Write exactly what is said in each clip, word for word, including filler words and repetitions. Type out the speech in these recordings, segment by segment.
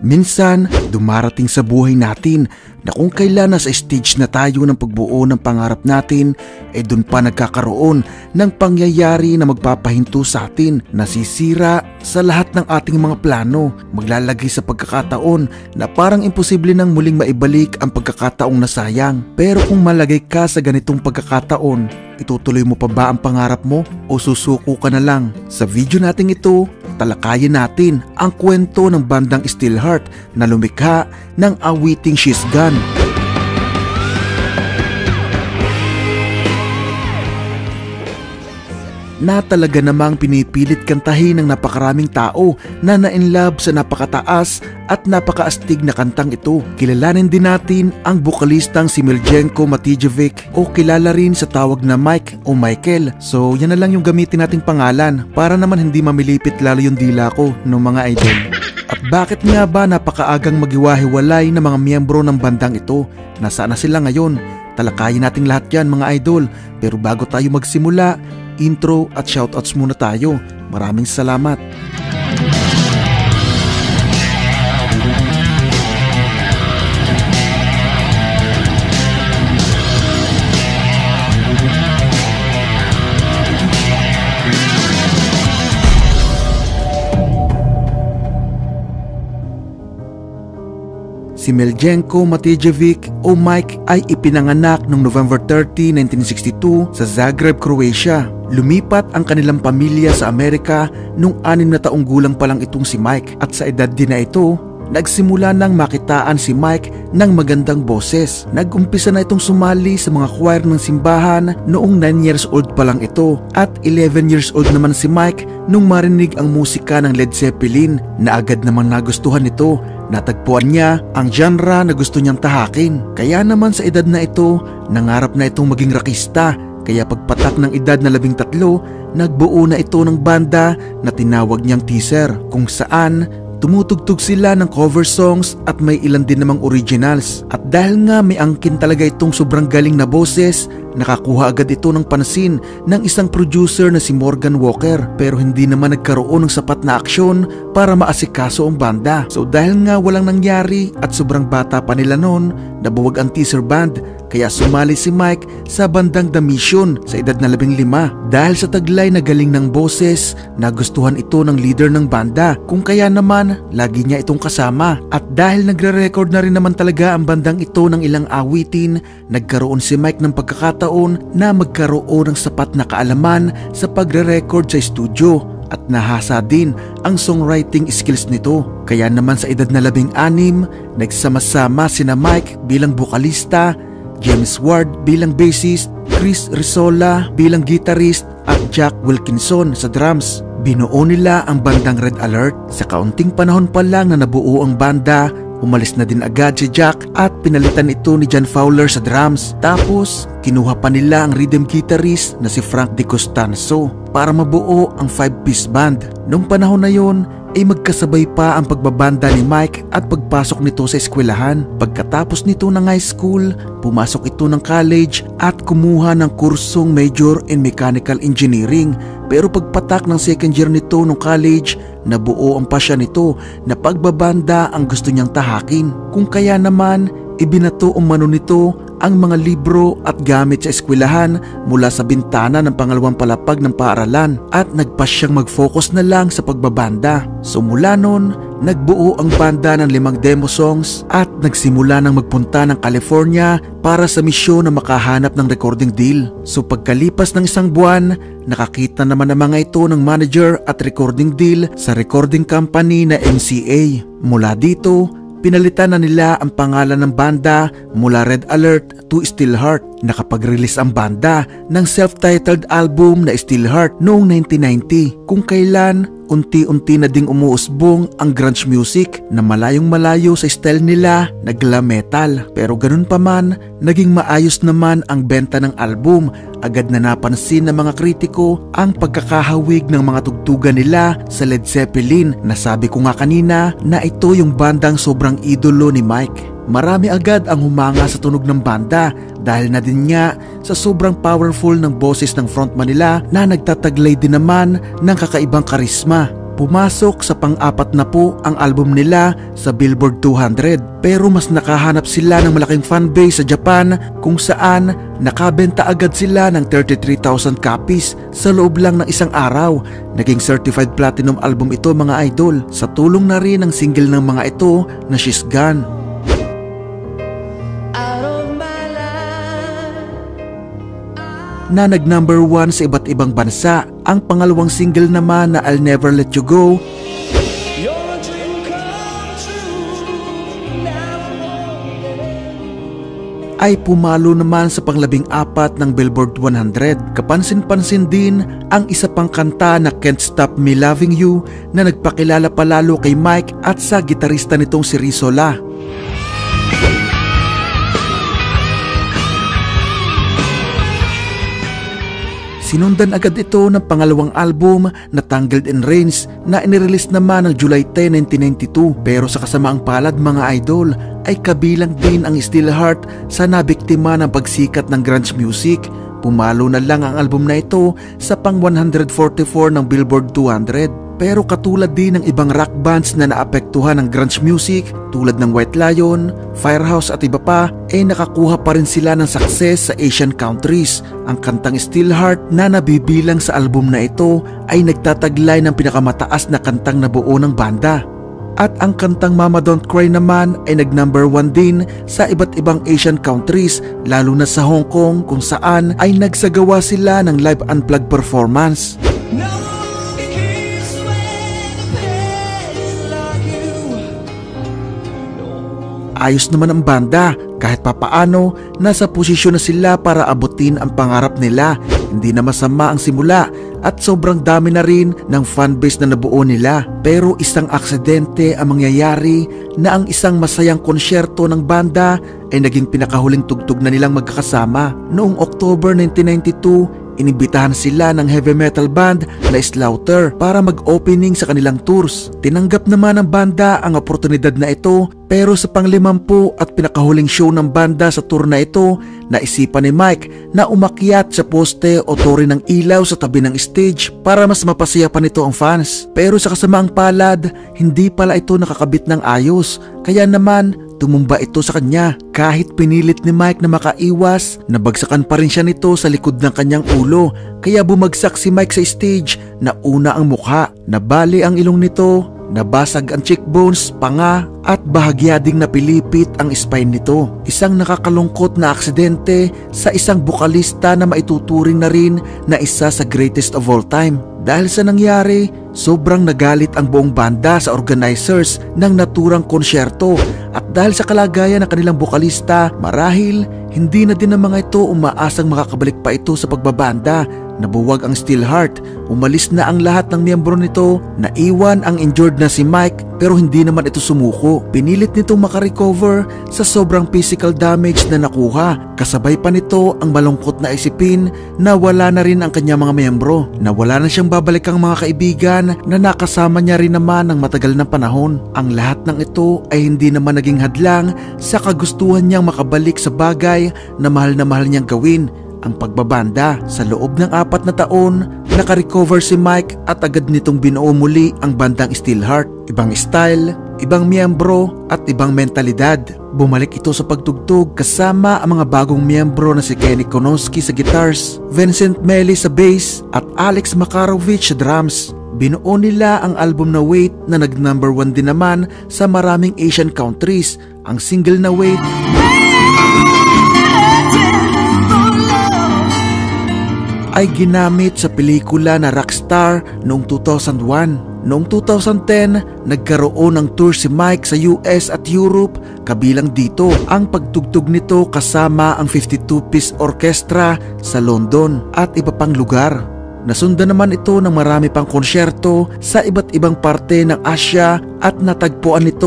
Minsan, dumarating sa buhay natin na kung kailan nasa stage na tayo ng pagbuo ng pangarap natin, eh dun pa nagkakaroon ng pangyayari na magpapahinto sa atin, nasisira sa lahat ng ating mga plano, maglalagay sa pagkakataon na parang imposible nang muling maibalik ang pagkakataong nasayang. Pero kung malagay ka sa ganitong pagkakataon, itutuloy mo pa ba ang pangarap mo o susuko ka na lang? Sa video natin ito, talakayin natin ang kwento ng bandang Steelheart na lumikha ng awiting She's Gone. Na talaga namang pinipilit kantahin ng napakaraming tao na na-inlove sa napakataas at napakaastig na kantang ito. Kilalanin din natin ang bokalistang si Miljenco Matijevic o kilala rin sa tawag na Mike o Michael. So yan na lang yung gamitin nating pangalan para naman hindi mamilipit lalo yung dila ko ng mga idol. At bakit nga ba napakaagang magiwahiwalay ng mga miyembro ng bandang ito? Nasaan na sila ngayon? Talakayin natin lahat yan mga idol. Pero bago tayo magsimula, intro at shoutouts muna tayo. Maraming salamat. Si Miljenco Matijevic o Mike ay ipinanganak noong November thirtieth, nineteen sixty-two sa Zagreb, Croatia. Lumipat ang kanilang pamilya sa Amerika noong anim na taong gulang pa lang itong si Mike, at sa edad din na ito, nagsimula nang makitaan si Mike ng magandang boses. Nag-umpisa na itong sumali sa mga choir ng simbahan noong nine years old pa lang ito, at eleven years old naman si Mike nung marinig ang musika ng Led Zeppelin na agad namang nagustuhan nito. Natagpuan niya ang genre na gusto niyang tahakin. Kaya naman sa edad na ito, nangarap na itong maging rockista. Kaya pagpatak ng edad na labing tatlo, nagbuo na ito ng banda na tinawag niyang Teaser, kung saan tumutugtog sila ng cover songs at may ilan din namang originals. At dahil nga may angkin talaga itong sobrang galing na boses, nakakuha agad ito ng pansin ng isang producer na si Morgan Walker. Pero hindi naman nagkaroon ng sapat na aksyon para maasikaso ang banda. So dahil nga walang nangyari at sobrang bata pa nila noon, nabuwag ang Teaser band. Kaya sumali si Mike sa bandang The Mission sa edad na labing lima. Dahil sa taglay na galing ng boses, nagustuhan ito ng leader ng banda, kung kaya naman lagi niya itong kasama. At dahil nagre-record na rin naman talaga ang bandang ito ng ilang awitin, nagkaroon si Mike ng pagkakataon na magkaroon ng sapat na kaalaman sa pagre-record sa studio, at nahasa din ang songwriting skills nito. Kaya naman sa edad na labing anim, nagsama-sama sina Mike bilang bokalista, James Ward bilang bassist, Chris Risola bilang guitarist, at Jack Wilkinson sa drums. Binuo nila ang bandang Red Alert. Sa kaunting panahon pa lang na nabuo ang banda, umalis na din agad si Jack at pinalitan ito ni John Fowler sa drums. Tapos, kinuha pa nila ang rhythm guitarist na si Frank De Costanzo para mabuo ang five-piece band. Noong panahon na yon, ay magkasabay pa ang pagbabanda ni Mike at pagpasok nito sa eskwelahan. Pagkatapos nito ng high school, pumasok ito ng college at kumuha ng kursong major in mechanical engineering. Pero pagpatak ng second year nito ng college, nabuo ang pasya nito na pagbabanda ang gusto niyang tahakin. Kung kaya naman, ibinato umano nito ang mga libro at gamit sa eskwelahan mula sa bintana ng pangalawang palapag ng paaralan, at nagpas siyang mag-focus na lang sa pagbabanda. So mula noon, nagbuo ang banda ng limang demo songs at nagsimula ng magpunta ng California para sa misyon na makahanap ng recording deal. So pagkalipas ng isang buwan, nakakita naman ang mga ito ng manager at recording deal sa recording company na M C A. Mula dito, pinalitan na nila ang pangalan ng banda mula Red Alert to Steelheart. Nakapag-release ang banda ng self-titled album na Steelheart noong nineteen ninety, kung kailan unti-unti na ding umuusbong ang grunge music na malayong malayo sa style nila na glam metal. Pero ganun pa man, naging maayos naman ang benta ng album. Agad na napansin ng mga kritiko ang pagkakahawig ng mga tugtugan nila sa Led Zeppelin, na sabi ko nga kanina na ito yung bandang sobrang idolo ni Mike. Marami agad ang humanga sa tunog ng banda dahil na din nga sa sobrang powerful ng boses ng frontman nila na nagtataglay din naman ng kakaibang karisma. Pumasok sa pang-apat na po ang album nila sa Billboard two hundred, pero mas nakahanap sila ng malaking fanbase sa Japan kung saan nakabenta agad sila ng thirty-three thousand copies sa loob lang ng isang araw. Naging certified platinum album ito mga idol, sa tulong na rin ng single ng mga ito na She's Gone. Na nag number one sa iba't ibang bansa. Ang pangalawang single naman na I'll Never Let You Go ay pumalo naman sa panglabing apat ng Billboard one hundred. Kapansin-pansin din ang isa pang kanta na Can't Stop Me Loving You na nagpakilala palalo kay Mike at sa gitarista nitong si Sila. Sinundan agad ito ng pangalawang album na Tangled in Rains na inirelease naman ng July tenth, nineteen ninety-two. Pero sa kasamaang palad mga idol ay kabilang din ang Steelheart sa nabiktima ng pagsikat ng grunge music. Pumalo na lang ang album na ito sa pang one forty-four ng Billboard two hundred. Pero katulad din ng ibang rock bands na naapektuhan ng grunge music tulad ng White Lion, Firehouse at iba pa, ay eh nakakuha pa rin sila ng success sa Asian countries. Ang kantang Steelheart na nabibilang sa album na ito ay nagtataglay ng pinakamataas na kantang nabuo ng banda. At ang kantang Mama Don't Cry naman ay nag number one din sa iba't ibang Asian countries, lalo na sa Hong Kong kung saan ay nagsagawa sila ng live unplugged performance. No! Ayos naman ang banda, kahit papaano nasa posisyon na sila para abutin ang pangarap nila. Hindi na masama ang simula at sobrang dami na rin ng fanbase na nabuo nila. Pero isang aksidente ang mangyayari na ang isang masayang konsyerto ng banda ay naging pinakahuling tugtog na nilang magkakasama. Noong October nineteen ninety-two, inibitahan sila ng heavy metal band na Slaughter para mag-opening sa kanilang tours. Tinanggap naman ng banda ang oportunidad na ito, pero sa panglimampu at pinakahuling show ng banda sa tour na ito, naisipan ni Mike na umakyat sa poste o tore ng ilaw sa tabi ng stage para mas mapasaya pa nito ang fans. Pero sa kasamaang palad, hindi pala ito nakakabit ng ayos, kaya naman tumumba ito sa kanya. Kahit pinilit ni Mike na makaiwas, nabagsakan pa rin siya nito sa likod ng kanyang ulo. Kaya bumagsak si Mike sa stage na una ang mukha, nabali ang ilong nito, nabasag ang cheekbones, panga at bahagya ding napilipit ang spine nito. Isang nakakalungkot na aksidente sa isang bokalista na maituturing na rin na isa sa greatest of all time. Dahil sa nangyari, sobrang nagalit ang buong banda sa organizers ng naturang konsyerto at dahil sa kalagayan ng kanilang bokalista, marahil hindi na din ang mga ito umaasang makakabalik pa ito sa pagbabanda. Nabuwag ang Steelheart, umalis na ang lahat ng miyembro nito, naiwan ang injured na si Mike pero hindi naman ito sumuko. Pinilit nitong makarecover sa sobrang physical damage na nakuha. Kasabay pa nito ang malungkot na isipin na wala na rin ang kanyang mga miyembro, na wala na siyang babalikang mga kaibigan na nakasama niya rin naman ng matagal na panahon. Ang lahat ng ito ay hindi naman naging hadlang sa kagustuhan niyang makabalik sa bagay na mahal na mahal niyang gawin, ang pagbabanda. Sa loob ng apat na taon, nakarecover si Mike at agad nitong binuo muli ang bandang Steelheart. Ibang style, ibang miyembro at ibang mentalidad. Bumalik ito sa pagtugtog kasama ang mga bagong miyembro na si Kenny Konoski sa guitars, Vincent Melly sa bass at Alex Makarovich sa drums. Binuo nila ang album na Wait na nag number one din naman sa maraming Asian countries. Ang single na Wait ay ginamit sa pelikula na Rockstar noong two thousand one. Noong two thousand ten, nagkaroon ng tour si Mike sa U S at Europe, kabilang dito ang pagtugtog nito kasama ang fifty-two piece orchestra sa London at iba pang lugar. Nasundan naman ito ng marami pang konsyerto sa iba't ibang parte ng Asya at natagpuan nito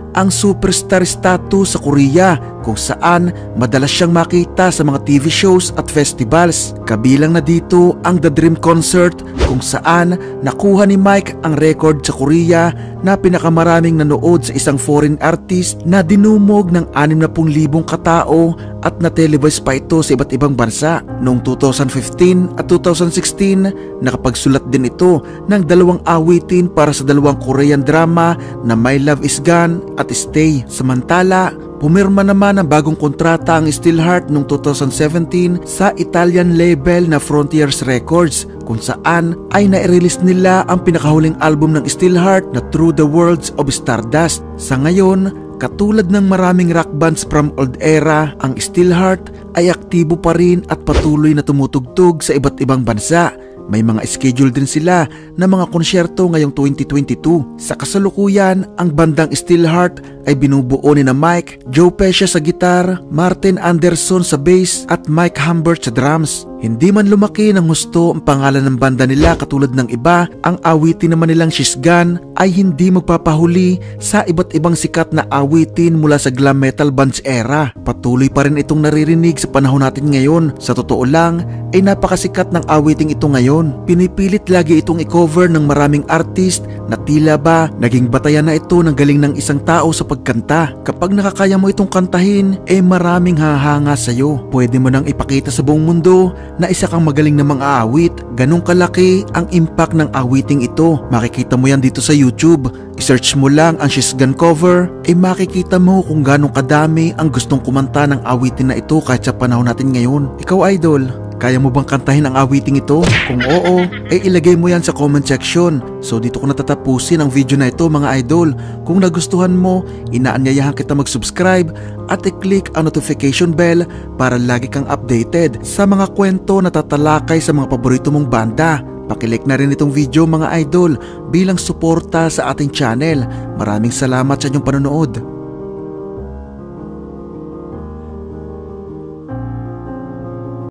ang superstar status sa Korea kung saan madalas siyang makita sa mga T V shows at festivals. Kabilang na dito ang The Dream Concert kung saan nakuha ni Mike ang record sa Korea na pinakamaraming nanood sa isang foreign artist na dinumog ng anim na pung libong katao at na-televise pa ito sa iba't ibang bansa. Noong two thousand fifteen at two thousand sixteen, nakapagsulat din ito ng dalawang awitin para sa dalawang Korean drama na My Love Is Gone at Stay. Samantala, pumirma naman ang bagong kontrata ang Steelheart noong two thousand seventeen sa Italian label na Frontiers Records kung saan ay nai-release nila ang pinakahuling album ng Steelheart na Through the Worlds of Stardust. Sa ngayon, katulad ng maraming rock bands from old era, ang Steelheart ay aktibo pa rin at patuloy na tumutugtog sa iba't ibang bansa. May mga schedule din sila na mga konsyerto ngayong twenty twenty-two. Sa kasalukuyan, ang bandang Steelheart ay binubuo ni na Mike Joe-Pescia sa gitar, Martin Anderson sa bass at Mike Humbert sa drums. Hindi man lumaki ng husto ang pangalan ng banda nila katulad ng iba, ang awitin naman nilang She's Gone ay hindi magpapahuli sa iba't ibang sikat na awitin mula sa glam metal bands era. Patuloy pa rin itong naririnig sa panahon natin ngayon. Sa totoo lang, ay napakasikat ng awiting ito ngayon. Pinipilit lagi itong i-cover ng maraming artist na tila ba naging batayan na ito ng galing ng isang tao sa pagkanta. Kapag nakakaya mo itong kantahin, eh maraming hahanga sa'yo. Pwede mo nang ipakita sa buong mundo na isa kang magaling na mga awit. Ganong kalaki ang impact ng awiting ito. Makikita mo yan dito sa YouTube. I-search mo lang ang She's Gone cover, eh makikita mo kung ganong kadami ang gustong kumanta ng awitin na ito kahit sa panahon natin ngayon. Ikaw, idol, kaya mo bang kantahin ang awiting ito? Kung oo, eh ilagay mo yan sa comment section. So dito ko natatapusin ang video na ito, mga idol. Kung nagustuhan mo, inaanyayahan kita mag-subscribe at i-click ang notification bell para lagi kang updated sa mga kwento na tatalakay sa mga paborito mong banda. Pakilike na rin itong video, mga idol, bilang suporta sa ating channel. Maraming salamat sa inyong panonood.